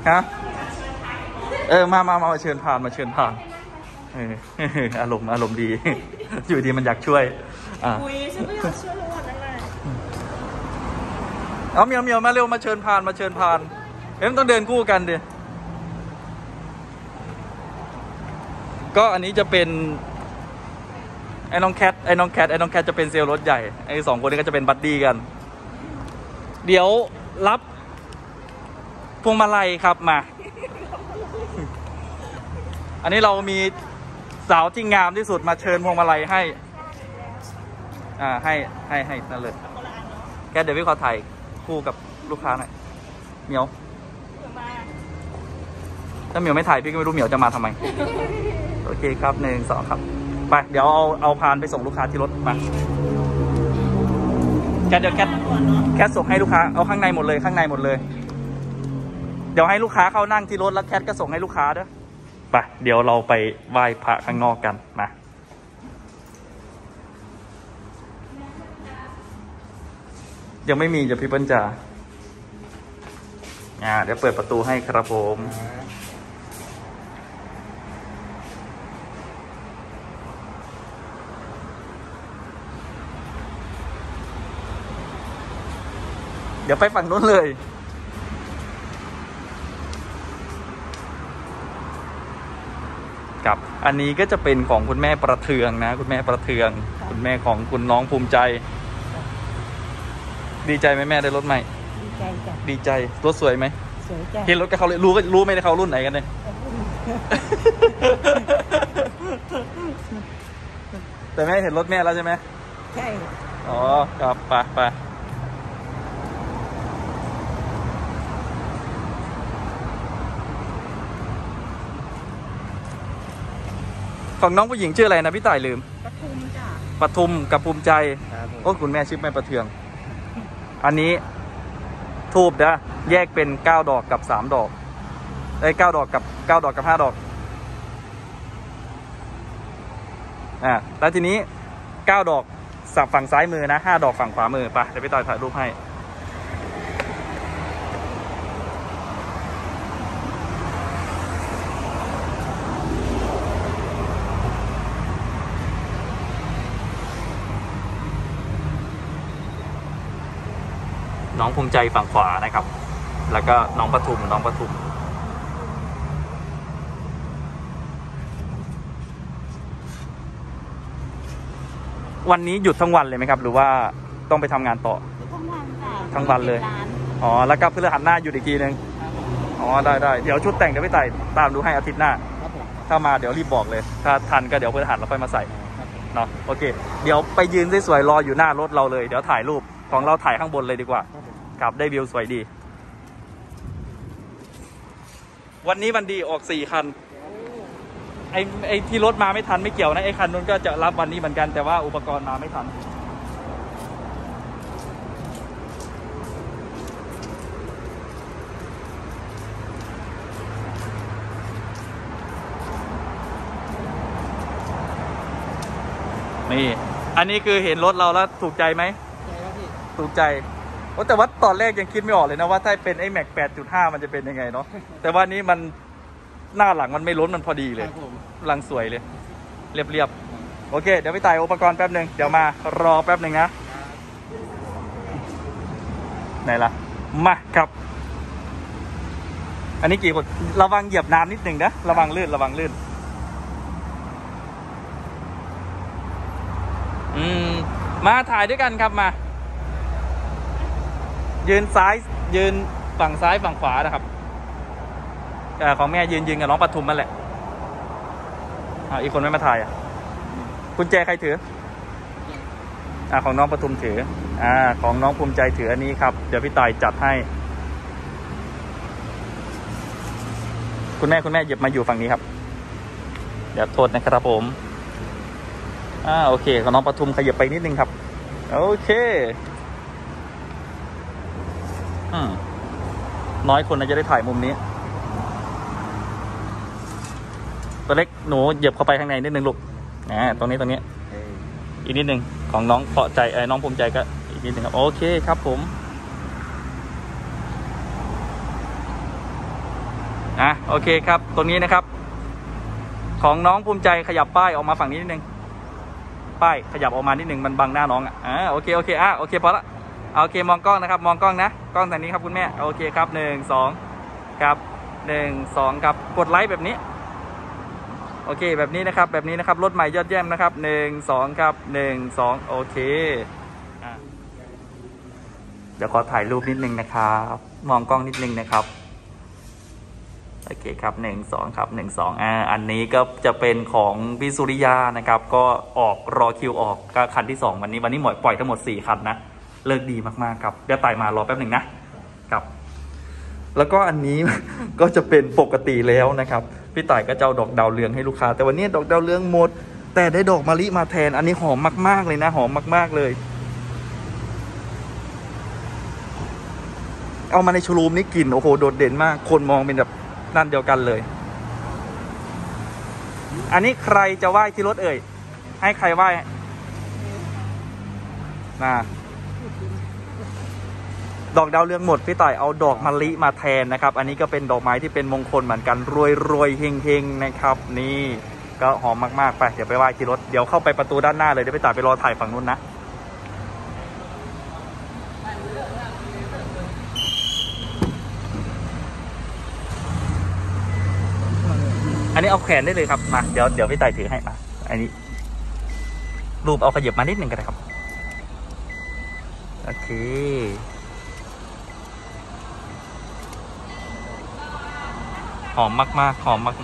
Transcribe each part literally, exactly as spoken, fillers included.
ฮะเออมามามาเชิญผ่านมาเชิญผ่านเอออารมณ์อารมณ์ดีอยู่ดีมันอยากช่วยอ่ะอุ้ยฉันไม่อยากช่วยหมดนั่นแหละเอาเมียวเมียวมาเร็วมาเชิญผ่านมาเชิญผ่านเอ็มต้องเดินคู่กันดิก็อันนี้จะเป็นไอ้น้องแคทไอ้น้องแคทไอ้น้องแคทจะเป็นเซลล์รถใหญ่ไอ้สองคนนี้ก็จะเป็นบัดดี้กันเดี๋ยวรับพวงมาลัยครับมาอันนี้เรามีสาวที่งามที่สุดมาเชิญพวงมาลัยให้อ่าให้ให้ให้นั่นเลยแคทเดี๋ยวพี่ขอถ่ายคู่กับลูกค้าหน่อยเหมียวถ้าเหมียวไม่ถ่ายพี่ก็ไม่รู้เหมียวจะมาทำไมโอเคครับหนึ่งสองครับไปเดี๋ยวเอาเอาพานไปส่งลูกค้าที่รถมาแคทเดี๋ยวแคทแคทส่งให้ลูกค้าเอาข้างในหมดเลยข้างในหมดเลยเดี๋ยวให้ลูกค้าเข้านั่งที่รถแล้วแคทก็ส่งให้ลูกค้าด้วยไปเดี๋ยวเราไปไหว้พระข้างนอกกันมายังไม่มีจะพี่เปิ้ลจ่าอ่าเดี๋ยวเปิดประตูให้ครับผมเดี๋ยวไปฝั่งนู้นเลยกับอันนี้ก็จะเป็นของคุณแม่ประเทืองนะคุณแม่ประเทืองคุณแม่ของคุณน้องภูมิใจดีใจไหมแม่ได้รถใหม่ดีใจจ้ะดีใจรถสวยไหมสวยจ้ะเห็นรถกับเขาเลยรู้ก็รู้ไม่ได้เขารุ่นไหนกันเลยแต่แม่เห็นรถแม่แล้วใช่ไหมใช่อ๋อครับไปไปของน้องผู้หญิงชื่ออะไรนะพี่ต่ายลืมปทุมจ้ะปทุมกับภูมิใจโอ้คุณแม่ชื่อแม่ประเทืองอันนี้ทูบนะแยกเป็นเก้าดอกกับสามดอกไอ้เก้าดอกกับเก้าดอกกับห้าดอกอ่าแล้วทีนี้เก้าดอกสับฝั่งซ้ายมือนะห้าดอกฝั่งขวามือไปเดี๋ยวพี่ต่ายถ่ายรูปให้น้องภูมิใจฝั่งขวานะครับแล้วก็น้องปทุมน้องปทุมวันนี้หยุดทั้งวันเลยไหมครับหรือว่าต้องไปทำงานต่อทั้งวันค่ะทั้งวันเลยอ๋อแล้วก็พฤหัสหน้าหยุดอีกทีนึงอ๋อได้ได้เดี๋ยวชุดแต่งเดี๋ยวพี่ไต่ตามดูให้อาทิตย์หน้าถ้ามาเดี๋ยวรีบบอกเลยถ้าทันก็เดี๋ยวพฤหัสเราค่อยมาใส่เนาะโอเคเดี๋ยวไปยืนสวยๆรออยู่หน้ารถเราเลยเดี๋ยวถ่ายรูปของเราถ่ายข้างบนเลยดีกว่าครับได้วิวสวยดีวันนี้วันดีออกสี่คันไอ้ไอ้ที่รถมาไม่ทันไม่เกี่ยวนะไอ้คันนู้นก็จะรับวันนี้เหมือนกันแต่ว่าอุปกรณ์มาไม่ทันนี่อันนี้คือเห็นรถเราแล้วถูกใจไหมถูกใจแต่ว่าตอนแรกยังคิดไม่ออกเลยนะว่าถ้าเป็นไอ้แม็ก แปดจุดห้า มันจะเป็นยังไงเนาะแต่ว่านี้มันหน้าหลังมันไม่ล้นมันพอดีเลยหลังสวยเลยเรียบๆโอเคเดี๋ยวไปถ่ายอุปกรณ์แป๊บหนึ่งเดี๋ยวมารอแป๊บหนึ่งนะไหนล่ะมาครับอันนี้กี่คนระวังเหยียบน้ำนิดหนึ่งนะระวังลื่นระวังลื่นอืมมาถ่ายด้วยกันครับมายืนซ้ายยืนฝั่งซ้ายฝั่งขวานะครับของแม่ยืนยืนกับน้องปทุมนั่นแหละอ่าอีกคนไม่มาถ่ายอ่ะกุญแจใครถืออ่าของน้องปทุมถืออ่าของน้องภูมิใจถืออันนี้ครับเดี๋ยวพี่ต่ายจัดให้คุณแม่คุณแม่หยิบมาอยู่ฝั่งนี้ครับเดี๋ยวโทษนะครับผมอ่าโอเคของน้องปทุมขยับไปนิดนึงครับโอเคอืมน้อยคนนะจะได้ถ่ายมุมนี้ตัวเล็กหนูเหยียบเข้าไปข้างในนิดนึงลูกอ่าตรงนี้ตรงนี้อีกนิดนึงของน้องพอใจไอ้น้องภูมิใจก็อีกนิดนึงครับโอเคครับผมอ่ะโอเคครับตรงนี้นะครับของน้องภูมิใจขยับป้ายออกมาฝั่งนี้นิดนึงป้ายขยับออกมานิดนึงมันบังหน้าน้องอ่ะอ่าโอเคโอเคอ่ะโอเคพอละโอเคมองกล้องนะครับมองกล้องนะกล้องทางนี้ครับคุณแม่โอเคครับหนึ่งสองครับหนึ่งสองครับกดไลค์แบบนี้โอเคแบบนี้นะครับแบบนี้นะครับรถใหม่ยอดเยี่ยมนะครับหนึ่งสองครับหนึ่งสองโอเคอ่ะเดี๋ยวขอถ่ายรูปนิดนึงนะครับมองกล้องนิดนึงนะครับโอเคครับหนึ่งสองครับหนึ่งสองอ่าอันนี้ก็จะเป็นของพี่สุริยานะครับก็ออกรอคิวออกก็คันที่สองวันนี้วันนี้หมดปล่อยทั้งหมดสี่คันนะเลิกดีมากๆครับเดี๋ยวไต่มารอแป๊บหนึ่งนะครับแล้วก็อันนี้ ก็จะเป็นปกติแล้วนะครับพี่ต่ายก็จะเอาดอกดาวเรืองให้ลูกค้าแต่วันนี้ดอกดาวเรืองหมดแต่ได้ดอกมะลิมาแทนอันนี้หอมมากๆเลยนะหอมมากๆเลยเอามาในโชว์รูมนี่กลิ่นโอ้โหโดดเด่นมากคนมองเป็นแบบนั่นเดียวกันเลยอันนี้ใครจะไหว้ที่รถเอ่ยให้ใครไหว้นะดอกดาวเรืองหมดพี่ต่ายเอาดอกมะลิมาแทนนะครับอันนี้ก็เป็นดอกไม้ที่เป็นมงคลเหมือนกันรวยรวยเฮงเฮงนะครับนี่ก็หอมมากๆไปเดี๋ยวไปไหว้ที่รถเดี๋ยวเข้าไปประตูด้านหน้าเลยเดี๋ยวพี่ต่ายไปรอถ่ายฝั่งนู้นนะอันนี้เอาแขนได้เลยครับมาเดี๋ยวเดี๋ยวพี่ต่ายถือให้มาอันนี้รูปเอาขยับมานิดหนึ่งก็ได้ครับโอเคหอมมากๆหอมมาก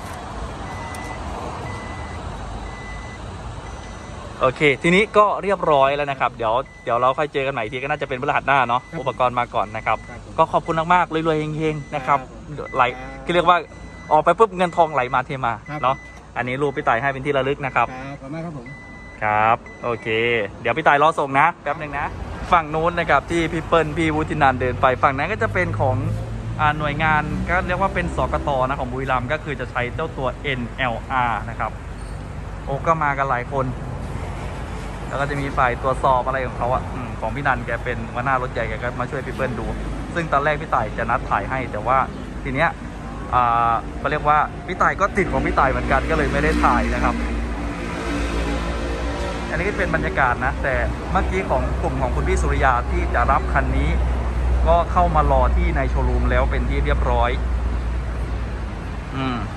โอเคทีนี้ก็เรียบร้อยแล้วนะครับเดี๋ยวเดี๋ยวเราค่อยเจอกันใหม่ทีก็น่าจะเป็นพฤหัสหน้าเนาะอุปกรณ์มาก่อนนะครับก็ขอบคุณมากๆรวยๆเฮงๆนะครับไหลที่เรียกว่าออกไปปุ๊บเงินทองไหลมาเทมาเนาะอันนี้รูปพี่ต่ายให้เป็นที่ระลึกนะครับขอบคุณมากครับผมครับโอเคเดี๋ยวพี่ต่ายรอส่งนะแป๊บหนึ่งนะฝั่งนู้นนะครับที่พี่เปิ้ลพี่วุฒินันท์เดินไปฝั่งนั้นก็จะเป็นของหน่วยงานก็เรียกว่าเป็นสกต.นะของบุรีรัมย์ก็คือจะใช้เจ้าตัว เอ็น แอล อาร์ นะครับโอ้ก็มากันหลายคนแล้วก็จะมีฝ่ายตรวจสอบอะไรของเขาอ่ะของพี่นันแกเป็นหัวหน้ารถใหญ่แกก็มาช่วยพี่เปิ้ลดูซึ่งตอนแรกพี่ต่ายจะนัดถ่ายให้แต่ว่าทีเนี้ยอ่าเขาเรียกว่าพี่ต่ายก็ติดของพี่ต่ายเหมือนกันก็เลยไม่ได้ถ่ายนะครับอันนี้ก็เป็นบรรยากาศนะแต่เมื่อกี้ของกลุ่มของคุณพี่สุริยาที่จะรับคันนี้ก็เข้ามารอที่ในโชว์รูมแล้วเป็นที่เรียบร้อยอืม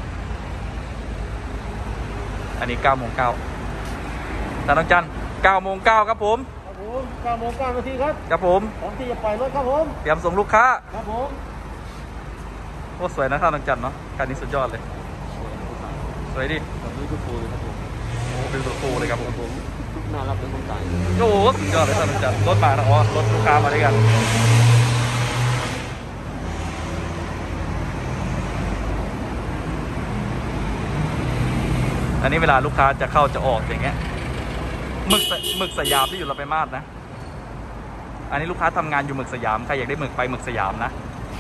อันนี้เก้าโมงเก้าท่านน้องจันเก้าโมงเก้าครับผมครับผมเก้าโมงเก้านาทีครับครับผมพร้อมที่จะปล่อยรถครับผมเตรียมส่งลูกค้าครับผมโอ้สวยนะท่านน้องจันเนาะคันนี้สุดยอดเลยสวยดิแบบนี้ทุกฟูเลยครับผมโอ้เป็นตัวฟูเลยครับผมผมน่ารักเป็นคนตายโอ้สุดยอดเลยท่านน้องจันรถมานะอ๋อรถลูกค้ามาด้วยกันอันนี้เวลาลูกค้าจะเข้าจะออกอย่างเงี้ยหมึกหมึกสยามที่อยู่เราไปมาดนะอันนี้ลูกค้าทำงานอยู่หมึกสยามใครอยากได้หมึกไปหมึกสยามนะ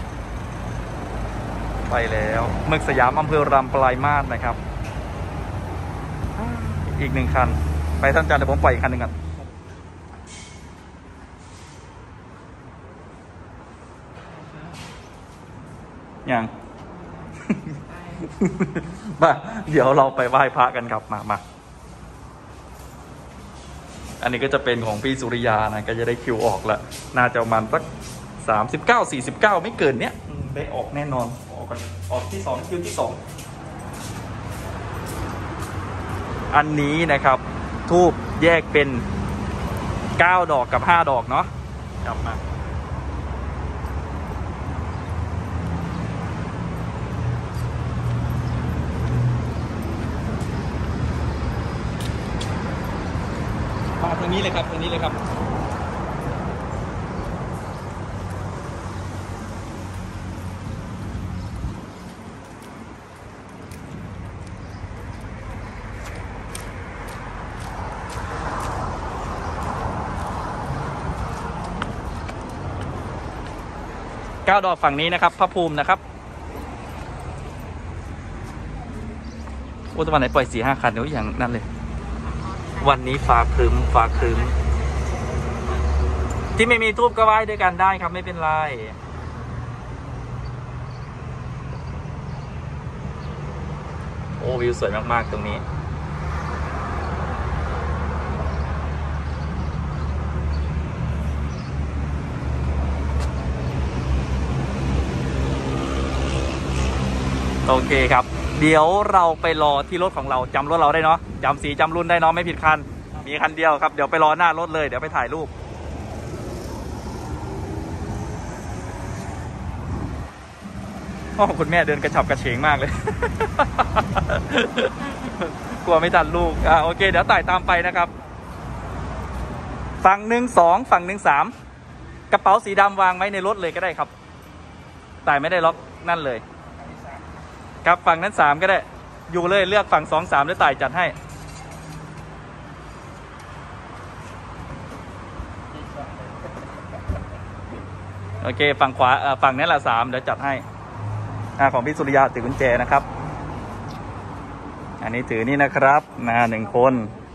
ไปแล้วหมึกสยามอำเภอรำปลายมาดนะครับอีกหนึ่งคันไปท่านอาจารย์เดี๋ยวผมปล่อยอีกคันหนึ่งกันยัง มาเดี๋ยวเราไปไหว้พระกันครับมามาอันนี้ก็จะเป็นของพี่สุริยานะก็จะได้คิวออกแล้วน่าจะประมาณสักสามสิบเก้าสี่สิบเก้าไม่เกินเนี้ยได้ออกแน่นอนออกกันออกที่สองคิวที่สองอันนี้นะครับทูบแยกเป็นเก้าดอกกับห้าดอกเนาะกลับมามาทางนี้เลยครับทางนี้เลยครับเก้าดอกฝั่งนี้นะครับพระภูมินะครับโอ้ตะวันไหนปล่อยสี่ห้าคันเดี๋ยวอย่างนั้นเลยวันนี้ฟ้าครึ้มฟ้าครึ้มที่ไม่มีทูบก็ไหว้ด้วยกันได้ครับไม่เป็นไรอ้วิวสวยมากๆตรงนี้โอเคครับเดี๋ยวเราไปรอที่รถของเราจำรถเราได้เนาะจำสีจำรุ่นได้เนาะไม่ผิดคันมีคันเดียวครับเดี๋ยวไปรอหน้ารถเลยเดี๋ยวไปถ่ายรูปโอ้คุณแม่เดินกระฉับกระเฉงมากเลย กลัวไม่ทันลูกอ่าโอเคเดี๋ยวไต่ตามไปนะครับฝั่งหนึ่งสองฝั่งหนึ่งสามกระเป๋าสีดำวางไว้ในรถเลยก็ได้ครับไต่ไม่ได้ล็อกนั่นเลยครับฝั่งนั้นสามก็ได้อยู่เลยเลือกฝั่งสองสามแล้วไต่จัดให้โอเคฝั่งขวาฝั่งนี้แหละสามเดี๋ยวจัดให้ของพี่สุริยาถือกุญแจนะครับอันนี้ถือนี่นะครับนะหนึ่งคน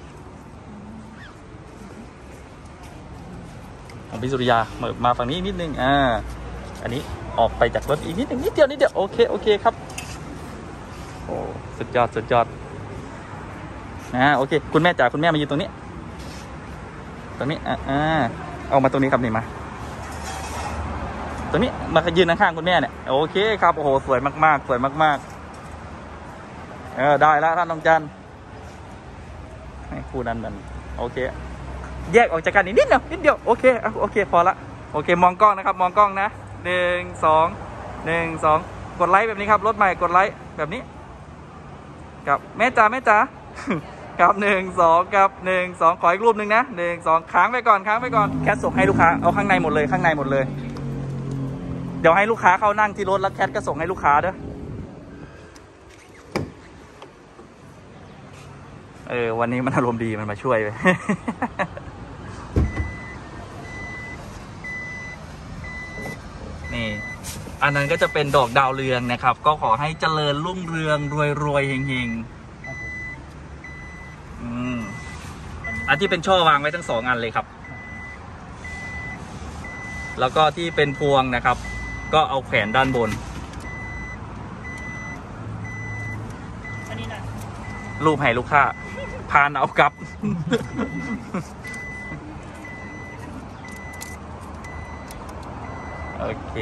ของพี่สุริยามาฝั่งนี้นิดนึงอ่าอันนี้ออกไปจากรถอีกนิดนึงนิดเดียวนิดเดียวโอเคโอเคครับโอ้สุดยอดสุดยอดนะโอเคคุณแม่จ๋าคุณแม่มายืนตรงนี้ตรงนี้อ่าเอามาตรงนี้ครับนี่มาตรงนี้มายืนข้างๆคุณแม่เนี่ยโอเคครับโอ้โหสวยมากๆสวยมากๆเออได้แล้วท่านน้องจันให้คู่นั้นมันโอเคแยกออกจากกันนิดเดียวนิดเดียวโอเคโอเคพอละโอเคมองกล้องนะครับมองกล้องนะหนึ่งสองหนึ่งสองกดไลค์แบบนี้ครับรถใหม่กดไลค์แบบนี้กับแม่จ๋าแม่จ๋ากับหนึ่งสองกับหนึ่งสองขออีกรูปหนึ่งนะหนึ่งสองค้างไปก่อนค้างไปก่อนแคทส่งให้ลูกค้าเอาข้างในหมดเลยข้างในหมดเลยเดี๋ยวให้ลูกค้าเข้านั่งที่รถแล้วแคทก็ส่งให้ลูกค้าเด้อเออวันนี้มันอารมณ์ดีมันมาช่วยไป นี่อันนั้นก็จะเป็นดอกดาวเรืองนะครับก็ขอให้เจริญรุ่งเรืองรวยรวยเฮงเฮงอืมอันที่เป็นช่อวางไว้ทั้งสองอันเลยครับแล้วก็ที่เป็นพวงนะครับก็เอาแขวนด้านบนอันนี้นะรูปให้ลูกค้าพานเอากลับ โอเค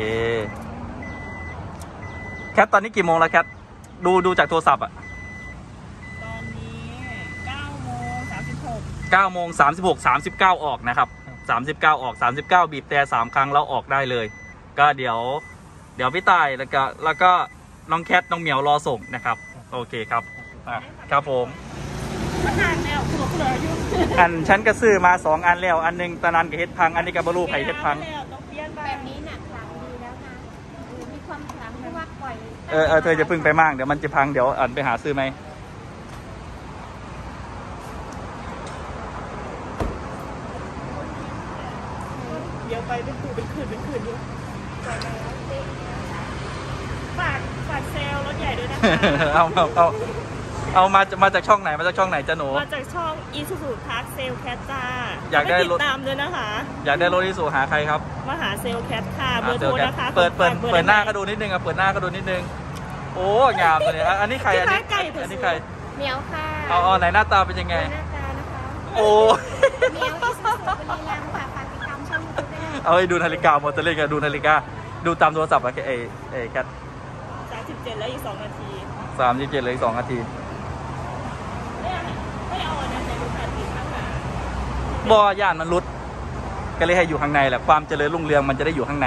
แคทตอนนี้กี่โมงแล้วแคทดูดูจากโทรศัพท์อะตอนนี้เก้าโมงสามสิบหกเก้าโมงสามสิบหกสามสิบเก้าออกนะครับสามสิบเก้าออกสามสิบเก้าบีบแต่สามครั้งแล้วออกได้เลยก็เดี๋ยวเดี๋ยวพี่ตายแล้วก็แล้วก็น้องแคทน้องเหมียวรอส่งนะครับโอเคครับอ่ะครับผมมันนานแล้วคุณคุณอายุอันฉันก็ซื้อมาสองอันแล้วอันนึงตะนันกับเฮ็ดพังอันนี้กับบลูไผ่เฮ็ดพังแบบนี้หนักครั้งดีแล้วนะมีความครั้งไม่ว่าปล่อยเออเออเธอจะพึ่งไปมากเดี๋ยวมันจะพังเดี๋ยวอันไปหาซื้อไหมเดี๋ยวไปเป็นคืนเป็นคืนเป็นคืนอยู่ฝากฝากเซลล์รถใหญ่ด้วยนะคะเอาเอาเอาเอามามาจากช่องไหนมาจากช่องไหนจ้าหนูมาจากช่องอีซูซูพาร์คเซลแคทจ้าอยากได้รถตามด้วยนะคะอยากได้รถอีซูหาใครครับมาหาเซลแคทค่ะเบอร์โทรนะคะเปิดเปิดเปิดหน้าก็ดูนิดนึงอ่ะเปิดหน้าก็ดูนิดนึงโอ้งามตัวนี้อันนี้ใครอันนี้อันนี้ใครเหมียวค่ะเอาเอาไหนหน้าตาเป็นยังไงหน้าตานะคะโอ้เหมียวอีซูซูเป็นลีลางค่ะฝากติดตามช่องยูทูบได้เอาให้ดูนาฬิกาหมดจะเล่นกันดูนาฬิกาดูตามโทรศัพท์อะเอเอแคทสามสิบเจ็ดแล้วอีกสองนาทีสามสิบเจ็ดเลยอีกสองนาทีบ่อย่านมันรุดก็เลยให้อยู่ข้างในแหละความเจริญรุ่งเรืองมันจะได้อยู่ข้างใน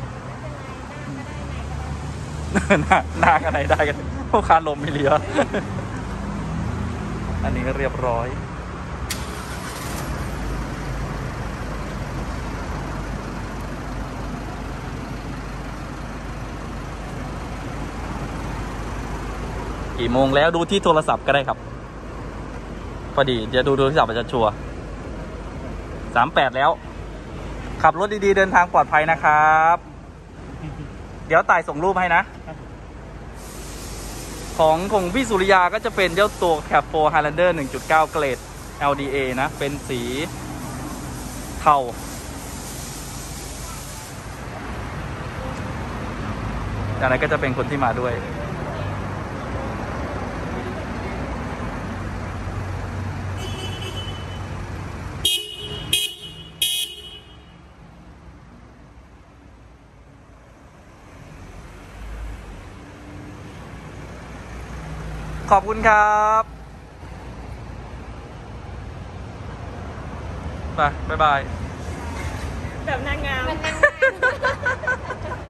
หน้าหน้ากันไหนได้กันพวกคาลมไม่เหลืออันนี้ก็เรียบร้อยกี่โมงแล้วดูที่โทรศัพท์ก็ได้ครับพอดีจะดูโทรศัพท์จะชัวร์สามแปดแล้วขับรถดีๆเดินทางปลอดภัยนะครับเดี๋ยวต่ายส่งรูปให้นะของของพี่สุริยาก็จะเป็นเจ้าตัว แคป โฟร์ Highlander หนึ่งจุดเก้า เกรด แอล ดี เอ นะเป็นสีเทาอันนั้นก็จะเป็นคนที่มาด้วยขอบคุณครับไปบ๊ายบายแบบนางงาม